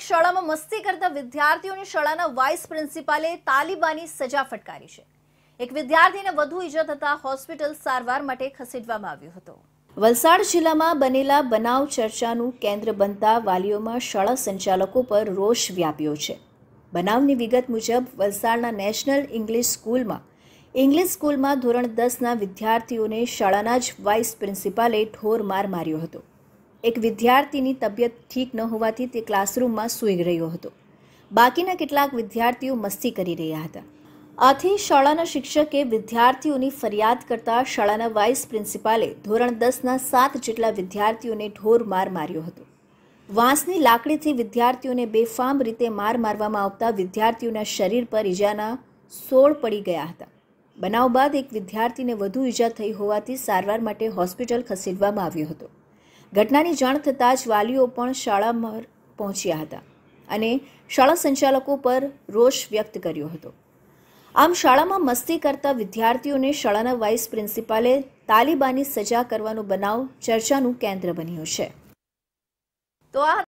શાળામાં મસ્તી કરતા વિદ્યાર્થીઓની શાળાના વાઇસ પ્રિન્સિપાલે તાલિબાની સજા ફટકારી છે। એક વિદ્યાર્થીને વધુ ઈજા થતા હોસ્પિટલ સારવાર માટે ખસેડવામાં આવ્યો હતો। વલસાડ જિલ્લામાં બનેલા બનાવ ચર્ચાનું કેન્દ્ર બનતા વાલીઓમાં શાળા સંચાલકો પર રોષ વ્યાપ્યો છે। બનાવની વિગત મુજબ વલસાડના નેશનલ ઇંગ્લિશ સ્કૂલમાં ધોરણ 10ના વિદ્યાર્થીઓને શાળાના જ વાઇસ પ્રિન્સિપાલે ઠોર માર માર્યો હતો। એક વિદ્યાર્થીની તબિયત ઠીક ન હોવાથી તે ક્લાસરૂમમાં સૂઈ રહ્યો હતો। બાકીના કેટલાક વિદ્યાર્થીઓ મસ્તી કરી રહ્યા હતા। આથી શાળાના શિક્ષકે વિદ્યાર્થીઓની ફરિયાદ કરતા શાળાના વાઇસ પ્રિન્સિપાલે ધોરણ 10ના 7 જેટલા વિદ્યાર્થીઓને ઠોર માર માર્યો હતો। વાંસની લાકડીથી વિદ્યાર્થીઓને બેફામ રીતે માર મારવામાં આવતા વિદ્યાર્થીઓના શરીર પર ઈજાના સોળ પડી ગયા હતા। બનાવ બાદ એક વિદ્યાર્થીને વધુ ઈજા થઈ હોવાથી સારવાર માટે હોસ્પિટલ ખસેડવામાં આવ્યો હતો। ઘટનાની જાણ થતાં જ વાલીઓ પણ શાળામાં પહોંચ્યા હતા અને શાળા સંચાલકો પર રોષ વ્યક્ત કર્યો હતો। આમ શાળામાં મસ્તી કરતા વિદ્યાર્થીઓને શાળાના વાઇસ પ્રિન્સિપાલે તાલિબાની સજા કરવાનો બનાવ ચર્ચાનું કેન્દ્ર બન્યો છે। તો આ